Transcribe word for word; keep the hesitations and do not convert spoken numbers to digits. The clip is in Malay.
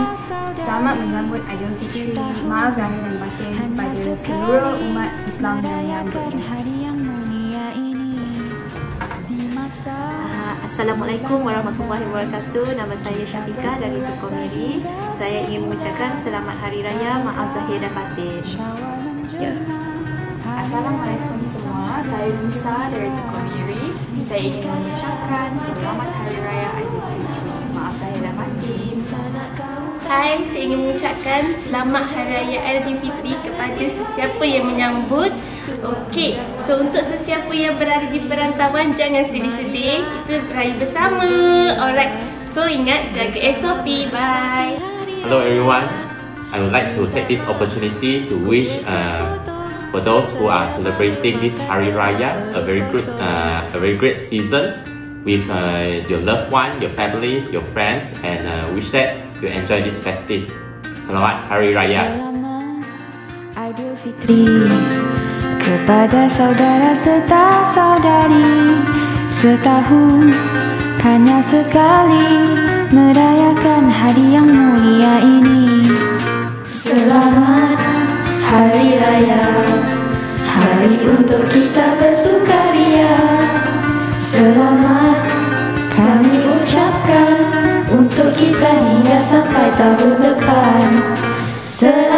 selamat menyambut Aidilfitri. Maaf zahir dan batin kepada seluruh umat Islam yang menyambutnya. Uh, Assalamualaikum warahmatullahi wabarakatuh. Nama saya Syafiqah dari Tukomiri. Saya ingin mengucapkan selamat Hari Raya, maaf zahir dan batin. Ya. Assalamualaikum semua, saya Lisa dari Tukomiri. Saya ingin mengucapkan selamat Hari Raya Aidilfitri, maaf zahir dan batin. Hai, saya ingin mengucapkan selamat Hari Raya Aidilfitri kepada sesiapa yang menyambut. Okey, so untuk sesiapa yang berada di perantauan, jangan sedih-sedih, kita beraya bersama. Alright, so ingat jaga S O P. Bye. Hello everyone, I would like to take this opportunity to wish uh, for those who are celebrating this Hari Raya a very good, uh, a very great season with uh, your loved one, your families, your friends, and uh, wish that you enjoy this festive. Selamat Hari Raya. Selamat Aidilfitri kepada saudara serta saudari. Setahun hanya sekali merayakan hari yang mulia ini. Selamat Hari Raya, hari untuk kita bersukaria. Selamat kami ucapkan untuk kita hingga sampai tahun depan. Selamat